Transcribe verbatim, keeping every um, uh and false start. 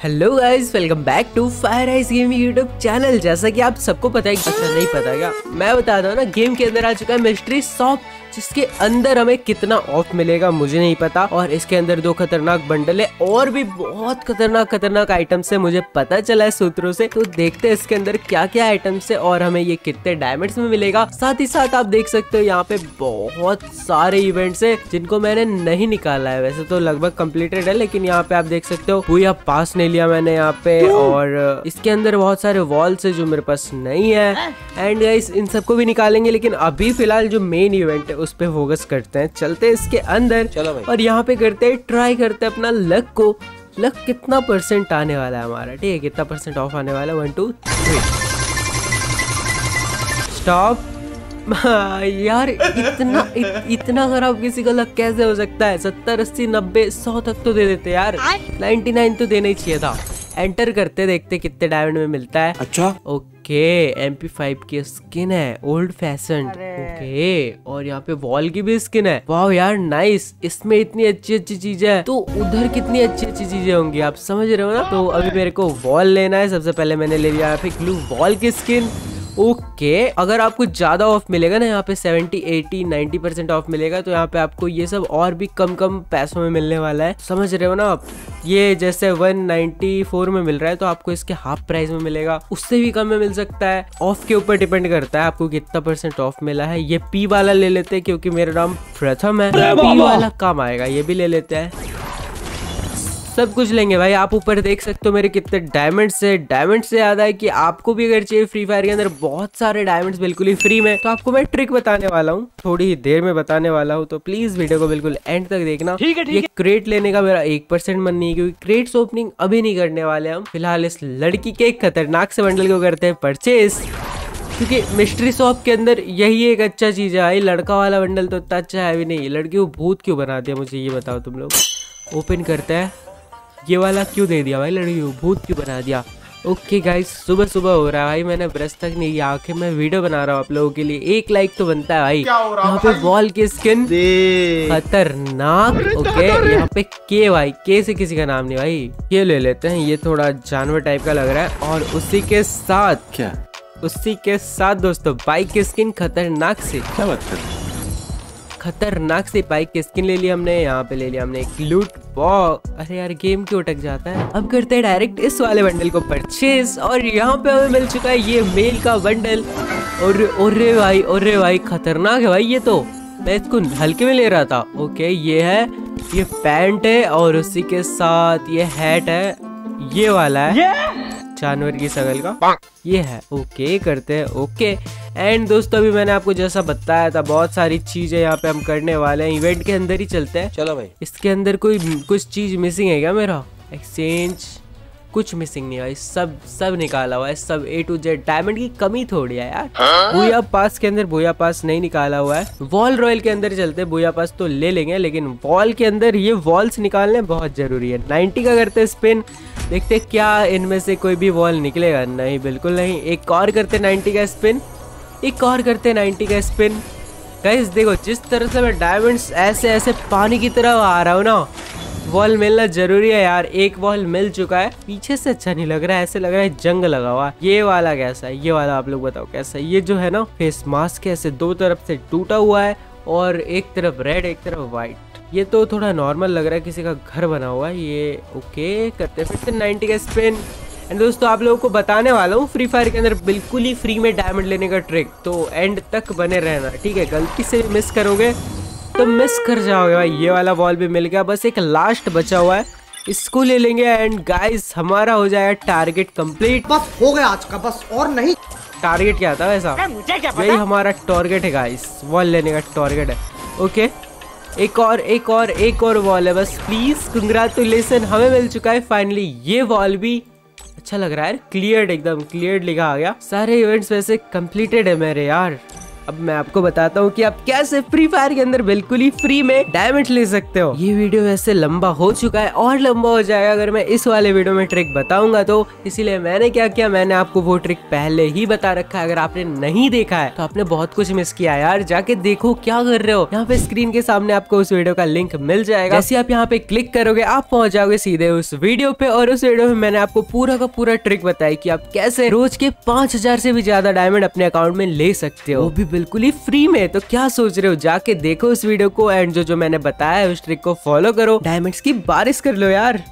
Hello guys, welcome back to Fire Eyes Gaming YouTube channel. जैसा कि आप सबको पता है, अच्छा नहीं पता क्या, मैं बता दूं ना, गेम के अंदर आ चुका है मिस्ट्री शॉप, जिसके अंदर हमें कितना ऑफ मिलेगा मुझे नहीं पता। और इसके अंदर दो खतरनाक बंडल है और भी बहुत खतरनाक खतरनाक आइटम्स है, मुझे पता चला है सूत्रों से। तो देखते हैं इसके अंदर क्या क्या आइटम्स है और हमें ये कितने डायमंड्स में मिलेगा। साथ ही साथ आप देख सकते हो यहाँ पे बहुत सारे इवेंट्स है जिनको मैंने नहीं निकाला है। वैसे तो लगभग कम्प्लीटेड है, लेकिन यहाँ पे आप देख सकते हो पूरा पास नहीं लिया मैंने यहाँ पे। और इसके अंदर बहुत सारे वॉल्स है जो मेरे पास नहीं है। एंड गाइस इन सबको भी निकालेंगे, लेकिन अभी फिलहाल जो मेन इवेंट है उस पे फोकस करते हैं। चलते हैं इसके अंदर, चलो भाई। और यहाँ पे करते हैं, ट्राई करते हैं अपना लक को। लक कितना परसेंट आने वाला है हमारा, ठीक है, कितना परसेंट ऑफ आने वाला है। One two three stop. यार इतना इत, इतना खराब किसी का लक कैसे हो सकता है? सत्तर अस्सी नब्बे सौ तक तो दे देते यार, नाइन्टी नाइन तो देना ही चाहिए था। एंटर करते देखते कितने डायमंड में मिलता है। अच्छा ओके, एम पी फाइव की स्किन है, ओल्ड फैशन। ओके, और यहाँ पे वॉल की भी स्किन है। वाह यार नाइस, इसमें इतनी अच्छी अच्छी चीजें है, तो उधर कितनी अच्छी अच्छी चीजें होंगी, आप समझ रहे हो ना। तो अभी मेरे को वॉल लेना है। सबसे पहले मैंने ले लिया यहाँ पे ग्लू वॉल की स्किन। ओके okay, अगर आपको ज्यादा ऑफ मिलेगा ना, यहाँ पे seventy eighty ninety percent off मिलेगा, तो यहाँ पे आपको ये सब और भी कम कम पैसों में मिलने वाला है, समझ रहे हो ना आप। ये जैसे वन नाइन्टी फोर में मिल रहा है, तो आपको इसके हाफ प्राइस में मिलेगा, उससे भी कम में मिल सकता है। ऑफ के ऊपर डिपेंड करता है आपको कितना परसेंट ऑफ मिला है। ये पी वाला ले लेते हैं क्योंकि मेरा नाम प्रथम है, पी वाला काम आएगा, ये भी ले लेते हैं। सब कुछ लेंगे भाई। आप ऊपर देख सकते हो मेरे कितने डायमंड्स है। डायमंड से याद है कि आपको भी अगर चाहिए फ्री फायर के अंदर बहुत सारे डायमंड्स बिल्कुल ही फ्री में, तो आपको मैं ट्रिक बताने वाला हूँ, थोड़ी ही देर में बताने वाला हूँ, तो प्लीज वीडियो को बिल्कुल एंड तक देखना। ठीक है, ठीक है। ये क्रेट लेने का मेरा एक परसेंट मन नहीं है, क्योंकि क्रेट्स ओपनिंग अभी नहीं करने वाले हम। फिलहाल इस लड़की के खतरनाक से बंडल को करते हैं परचेज, क्योंकि मिस्ट्री शॉप के अंदर यही एक अच्छा चीज है भाई। लड़का वाला बंडल तो इतना अच्छा है भी नहीं, लड़की को भूत क्यों बना दिया मुझे ये बताओ तुम लोग। ओपन करते हैं, ये वाला क्यों दे दिया भाई, लड़की को भूत क्यों बना दिया। ओके गाइस, सुबह सुबह हो रहा है भाई, मैंने ब्रश तक नहीं किया, आखिर मैं वीडियो बना रहा हूँ आप लोगों के लिए। एक लाइक तो बनता है भाई। यहाँ पे वॉल की स्किन खतरनाक। ओके, यहाँ पे के भाई, के से किसी का नाम नहीं भाई, ये ले लेते हैं। ये थोड़ा जानवर टाइप का लग रहा है। और उसी के साथ क्या, उसी के साथ दोस्तों बाइक की स्किन खतरनाक से, क्या बात कर, खतरनाक से बाइक की स्किन ले लिया हमने। यहाँ पे ले लिया हमने एक लूट बॉक्स। अरे यार गेम क्यों अटक जाता है। अब करते हैं डायरेक्ट इस वाले बंडल को परचेज, और यहाँ पे हमें मिल चुका है ये मेल का बंडल। और ओरे भाई, ओरे भाई खतरनाक है भाई, ये तो मैं इसको हल्के में ले रहा था। ओके, ये है, ये पैंट है, और उसी के साथ ये हैट है, ये वाला है जानवर की शक्ल का, ये है। ओके करते हैं। ओके एंड दोस्तों, अभी मैंने आपको जैसा बताया था बहुत सारी चीजें यहाँ पे हम करने वाले हैं। इवेंट के अंदर ही चलते हैं, चलो भाई। इसके अंदर कोई कुछ चीज मिसिंग है क्या मेरा? एक्सचेंज कुछ मिसिंग नहीं है, सब सब निकाला हुआ है, सब ए टू जेड। डायमंड की कमी थोड़ी है यार। बुया पास के अंदर बुया पास नहीं निकाला हुआ है। वॉल रॉयल के अंदर चलते हैं, बुया पास तो ले लेंगे, लेकिन वॉल के अंदर ये वॉल्स निकालने बहुत जरूरी है। नाइन्टी का करते स्पिन, देखते क्या इनमें से कोई भी वॉल निकलेगा। नहीं, बिल्कुल नहीं। एक और करते नाइन्टी का स्पिन, एक और करते नाइन्टी का स्पिन। गाइस देखो, जिस तरह से मैं डायमंड्स ऐसे ऐसे पानी की तरह आ रहा हूँ ना, वॉल मिलना जरूरी है यार। एक वॉल मिल चुका है, पीछे से अच्छा नहीं लग रहा है, ऐसे लग रहा है जंग लगा हुआ। ये वाला कैसा है, ये वाला आप लोग बताओ कैसा है। ये जो है ना फेस मास्क ऐसे दो तरफ से टूटा हुआ है, और एक तरफ रेड एक तरफ व्हाइट। ये तो थोड़ा नॉर्मल लग रहा है, किसी का घर बना हुआ है ये। ओके करते फिर से नाइन्टी का स्पिन। एंड दोस्तों आप लोगों को बताने वाला हूँ फ्री फायर के अंदर बिल्कुल ही फ्री में डायमंड लेने का ट्रिक, तो एंड तक बने रहना, ठीक है। गलती से मिस करोगे तो मिस कर जाओगे भाई। ये वाला वॉल भी मिल गया, बस एक लास्ट बचा हुआ है, इसको ले लेंगे। एंड गाइस हमारा हो जाएगा टारगेट कंप्लीट, बस हो गया आज का, बस और नहीं। टारगेट क्या था वैसा, यही हमारा टारगेट है गाइस, वॉल लेने का टारगेट है। ओके, एक और एक और एक और वॉल है बस, प्लीज कंग्रेचुलेसन, हमें मिल चुका है फाइनली ये वॉल भी। अच्छा लग रहा है, क्लियर्ड, एकदम क्लियर्ड लिखा आ गया। सारे इवेंट्स वैसे कंप्लीटेड है मेरे यार, अब मैं आपको बताता हूँ कि आप कैसे फ्री फायर के अंदर बिल्कुल ही फ्री में डायमंड ले सकते हो। ये वीडियो वैसे लंबा हो चुका है और लंबा हो जाएगा अगर मैं इस वाले वीडियो में ट्रिक बताऊंगा तो, इसीलिए मैंने क्या किया, मैंने आपको वो ट्रिक पहले ही बता रखा है। अगर आपने नहीं देखा है तो आपने बहुत कुछ मिस किया यार, जाके देखो क्या कर रहे हो। यहाँ पे स्क्रीन के सामने आपको उस वीडियो का लिंक मिल जाएगा। जैसे आप यहाँ पे क्लिक करोगे आप पहुंच जाओगे सीधे उस वीडियो पे, और उस वीडियो में मैंने आपको पूरा का पूरा ट्रिक बताई कि आप कैसे रोज के पांच हजार से भी ज्यादा डायमंड अपने अकाउंट में ले सकते हो, वो भी बिल्कुल ही फ्री में। तो क्या सोच रहे हो, जाके देखो उस वीडियो को एंड जो जो मैंने बताया है उस ट्रिक को फॉलो करो, डायमंड्स की बारिश कर लो यार।